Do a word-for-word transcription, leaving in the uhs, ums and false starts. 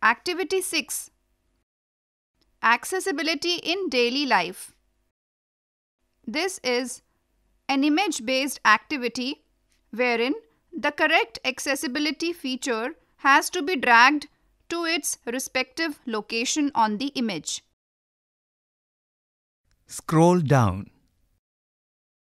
Activity six. Accessibility in daily life. This is an image-based activity wherein the correct accessibility feature has to be dragged to its respective location on the image. Scroll down.